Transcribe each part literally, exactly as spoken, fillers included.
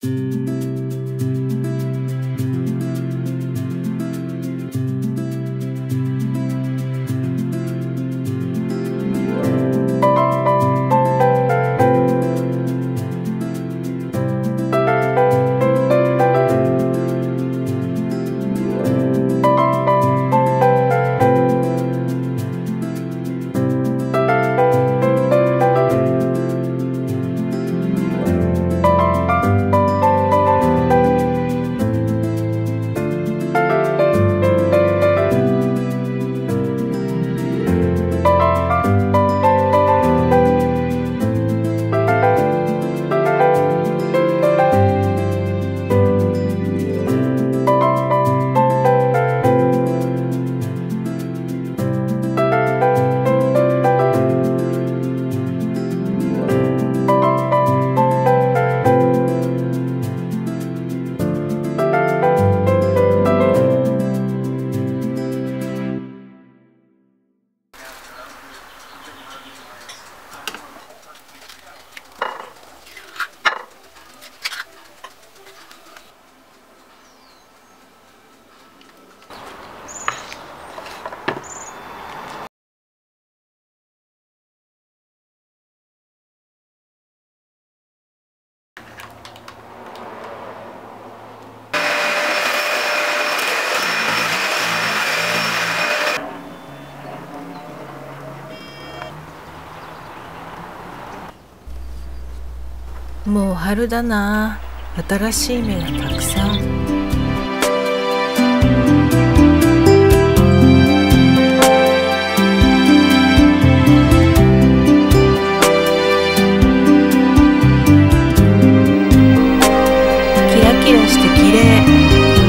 もう春だな。新しい芽がたくさん。キラキラして綺麗。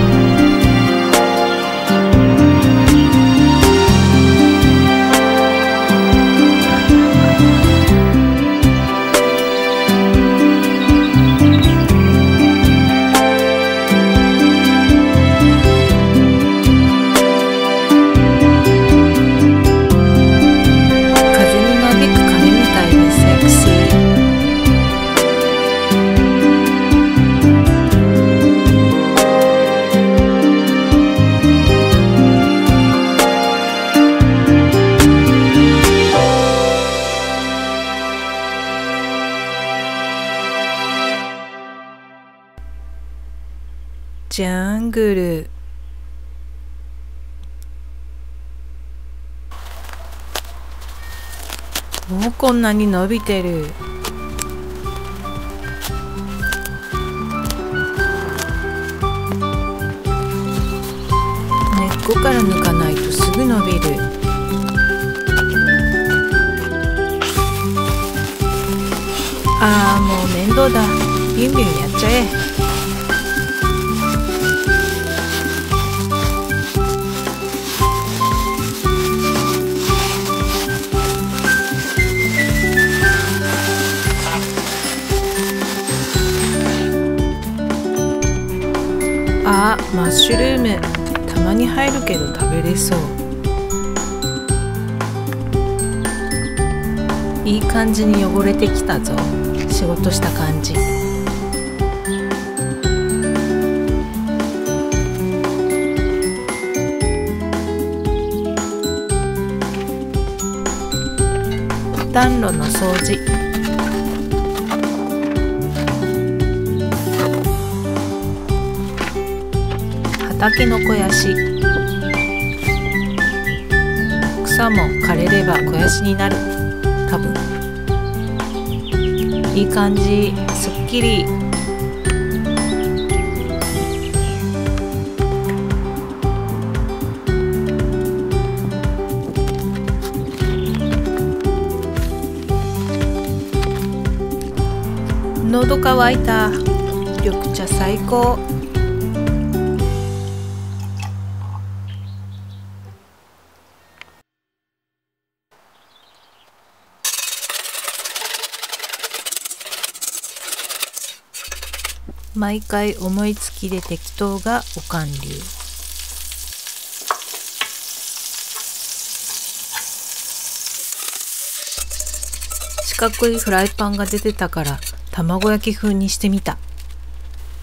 ジャングル。もうこんなに伸びてる。根っこから抜かないとすぐ伸びる。ああ、もう面倒だ。ビュンビュンやっちゃえ。あ、マッシュルーム。たまに入るけど食べれそう。いい感じに汚れてきたぞ。仕事した感じ。暖炉の掃除。畑の肥やし。草も枯れれば肥やしになる。多分いい感じ。すっきり。喉乾いた。緑茶最高。毎回思いつきで適当がおかん流。四角いフライパンが出てたから卵焼き風にしてみた。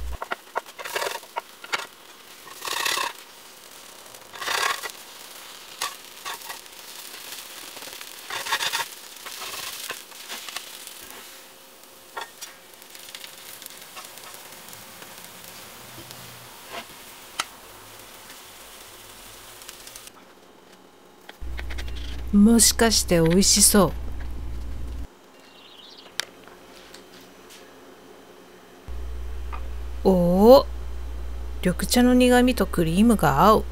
もしかして美味しそう。おお、緑茶の苦味とクリームが合う。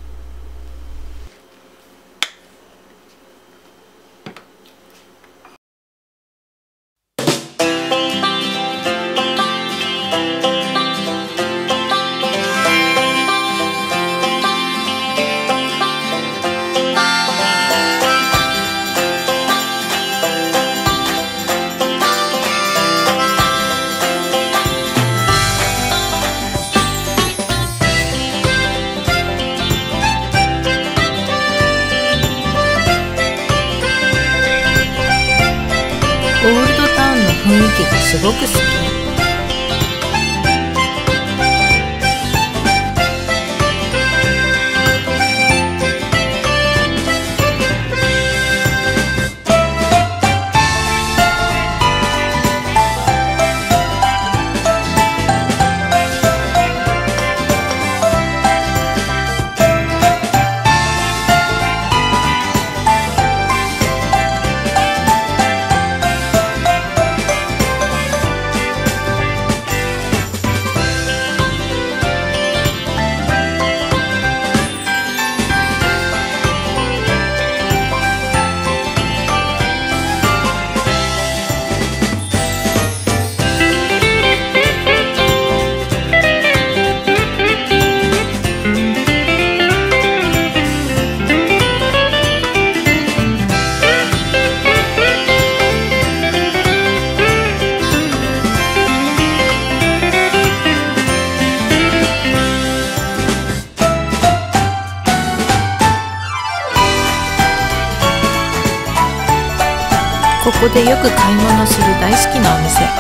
オールドタウンの雰囲気がすごく好き。ここでよく買い物する大好きなお店。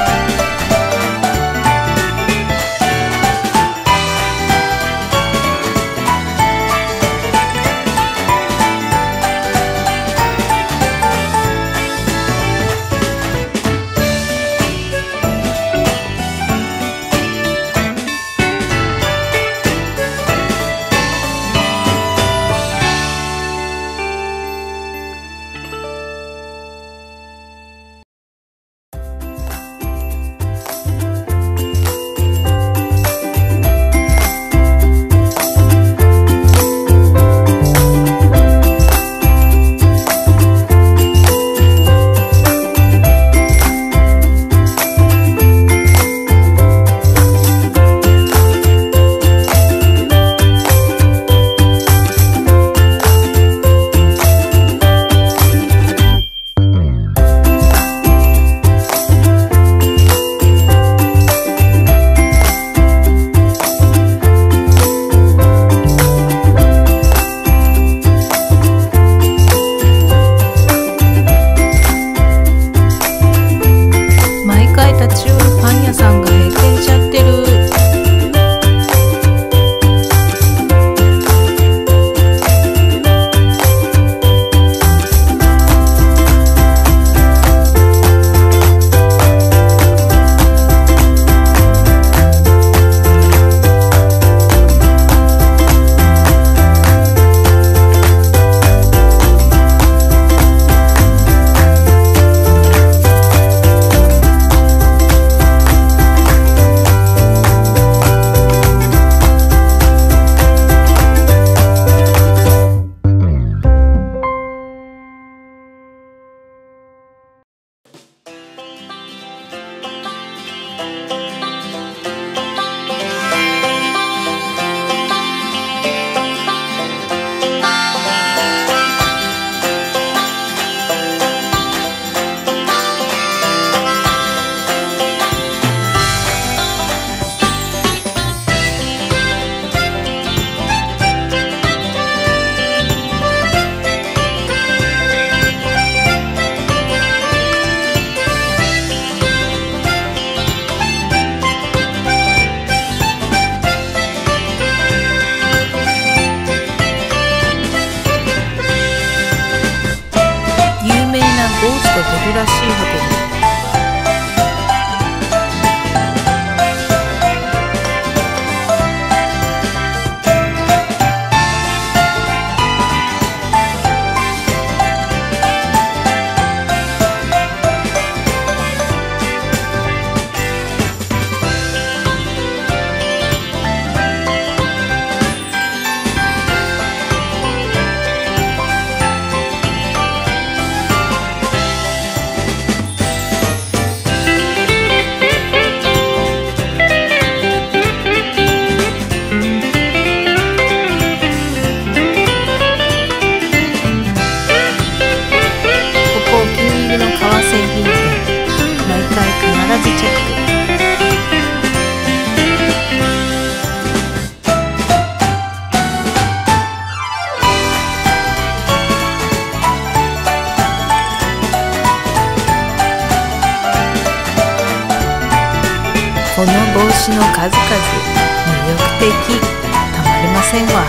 の数々魅力的、たまりませんわ。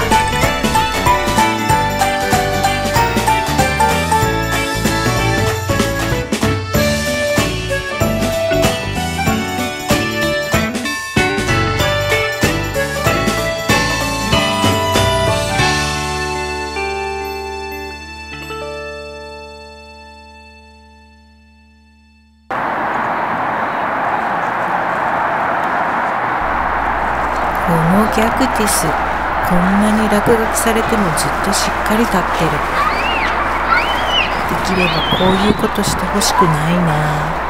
このギャグティス、こんなに落書きされてもずっとしっかり立ってる。できればこういうことしてほしくないな。